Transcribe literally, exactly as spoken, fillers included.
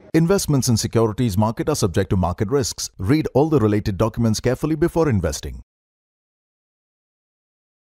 Investments in securities market are subject to market risks. Read all the related documents carefully before investing.